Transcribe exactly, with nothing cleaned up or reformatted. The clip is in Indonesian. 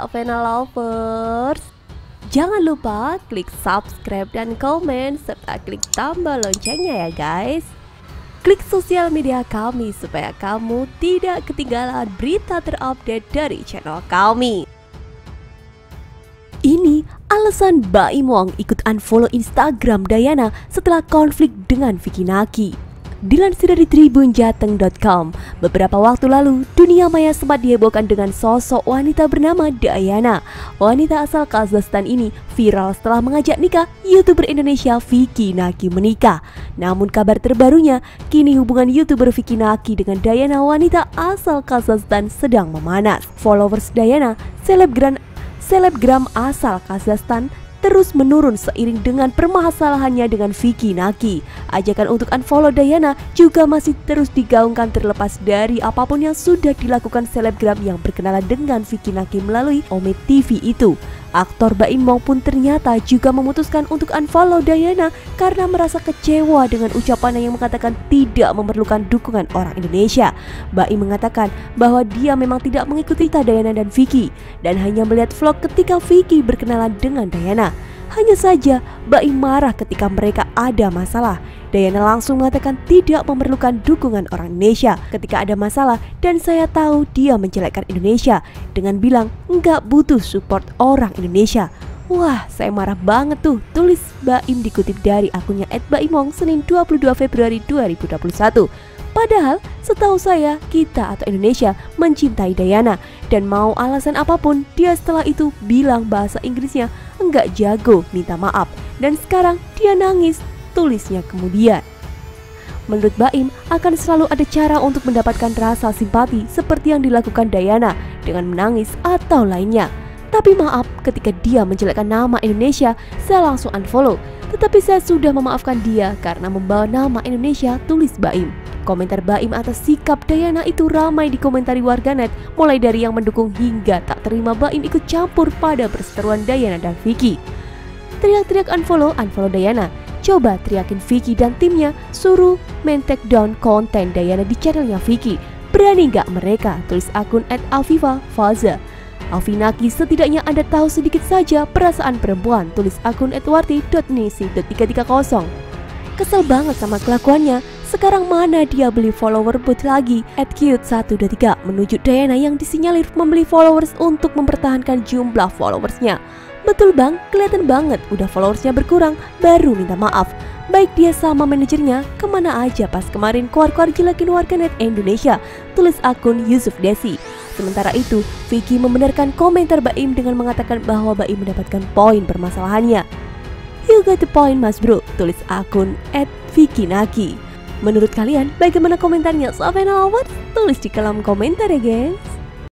Savena Lovers. Jangan lupa klik subscribe dan komen serta klik tombol loncengnya ya guys. Klik sosial media kami supaya kamu tidak ketinggalan berita terupdate dari channel kami. Ini alasan Baim Wong ikut unfollow Instagram Dayana setelah konflik dengan Vicky Naki. Dilansir dari tribun jateng dot com, beberapa waktu lalu dunia maya sempat dihebohkan dengan sosok wanita bernama Dayana. Wanita asal Kazakhstan ini viral setelah mengajak nikah YouTuber Indonesia Vicky Naki menikah. Namun kabar terbarunya, kini hubungan YouTuber Vicky Naki dengan Dayana wanita asal Kazakhstan sedang memanas. Followers Dayana, selebgram selebgram asal Kazakhstan, terus menurun seiring dengan permasalahannya dengan Vicky Naki. Ajakan untuk unfollow Dayana juga masih terus digaungkan terlepas dari apapun yang sudah dilakukan selebgram yang berkenalan dengan Vicky Naki melalui Omet T V itu. Aktor Baim Wong pun ternyata juga memutuskan untuk unfollow Dayana karena merasa kecewa dengan ucapannya yang mengatakan tidak memerlukan dukungan orang Indonesia. Baim mengatakan bahwa dia memang tidak mengikuti Dayana dan Vicky dan hanya melihat vlog ketika Vicky berkenalan dengan Dayana. Hanya saja Baim marah ketika mereka ada masalah. Dayana langsung mengatakan tidak memerlukan dukungan orang Indonesia ketika ada masalah, dan saya tahu dia menjelekkan Indonesia dengan bilang nggak butuh support orang Indonesia. Wah, saya marah banget tuh, tulis Baim dikutip dari akunnya et baim wong Senin dua puluh dua Februari dua ribu dua puluh satu. Padahal setahu saya kita atau Indonesia mencintai Dayana, dan mau alasan apapun dia setelah itu bilang bahasa Inggrisnya enggak jago, minta maaf, dan sekarang dia nangis, tulisnya kemudian. Menurut Baim, akan selalu ada cara untuk mendapatkan rasa simpati seperti yang dilakukan Dayana dengan menangis atau lainnya. Tapi maaf, ketika dia menjelekkan nama Indonesia, saya langsung unfollow. Tetapi saya sudah memaafkan dia karena membawa nama Indonesia, tulis Baim. Komentar Baim atas sikap Dayana itu ramai dikomentari warganet, mulai dari yang mendukung hingga tak terima Baim ikut campur pada perseteruan Dayana dan Vicky. Teriak-teriak unfollow, unfollow Dayana. Coba teriakin Vicky dan timnya, suruh main take down konten Dayana di channelnya Vicky. Berani nggak mereka? Tulis akun et afifa faza. Alfi Naki, setidaknya Anda tahu sedikit saja perasaan perempuan, tulis akun et warti dot nisi dot tiga tiga nol. Kesel banget sama kelakuannya. Sekarang mana dia beli follower bot lagi? et cute satu dua tiga menunjuk Dayana yang disinyalir membeli followers untuk mempertahankan jumlah followersnya. Betul bang, kelihatan banget udah followersnya berkurang, baru minta maaf. Baik dia sama manajernya, kemana aja pas kemarin keluar-keluar jelekin warganet Indonesia, tulis akun Yusuf Desi. Sementara itu, Vicky membenarkan komentar Baim dengan mengatakan bahwa Baim mendapatkan poin permasalahannya. You got the point mas bro, tulis akun et Vicky Naki. Menurut kalian, bagaimana komentarnya Savena Lovers? Tulis di kolom komentar ya guys.